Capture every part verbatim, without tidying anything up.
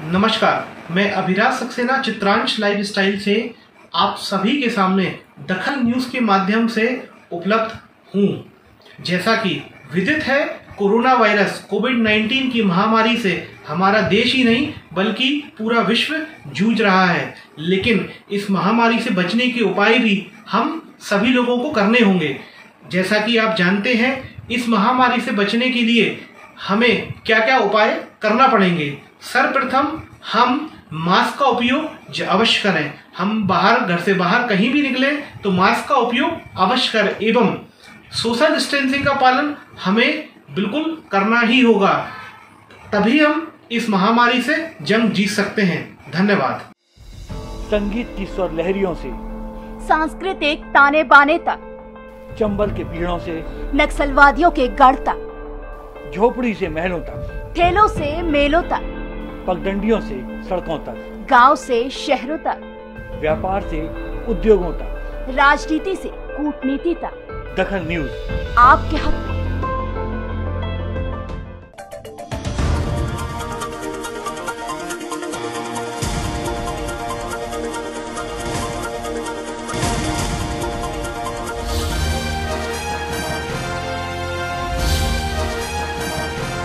नमस्कार, मैं Abhiraj Saxena Chitransh life style से आप सभी के सामने दखल न्यूज़ के माध्यम से उपलब्ध हूँ। जैसा कि विदित है, कोरोना वायरस कोविड नाइन्टीन की महामारी से हमारा देश ही नहीं बल्कि पूरा विश्व जूझ रहा है। लेकिन इस महामारी से बचने के उपाय भी हम सभी लोगों को करने होंगे। जैसा कि आप जानते हैं, इस महामारी से बचने के लिए हमें क्या क्या उपाय करना पड़ेंगे। सर्वप्रथम हम मास्क का उपयोग अवश्य करें। हम बाहर घर से बाहर कहीं भी निकलें तो मास्क का उपयोग अवश्य करें एवं सोशल डिस्टेंसिंग का पालन हमें बिल्कुल करना ही होगा। तभी हम इस महामारी से जंग जीत सकते हैं। धन्यवाद। संगीत की स्वर लहरियों से सांस्कृतिक ताने बाने तक, चंबल के पीड़ों से नक्सलवादियों के गढ़ तक, झोपड़ी से महलों तक, ठेलों से मेलों तक, पगडंडियों से सड़कों तक, गांव से शहरों तक, व्यापार से उद्योगों तक, राजनीति से कूटनीति तक, दखल न्यूज आपके हक में।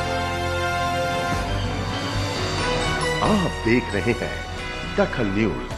आप देख रहे हैं दखल न्यूज।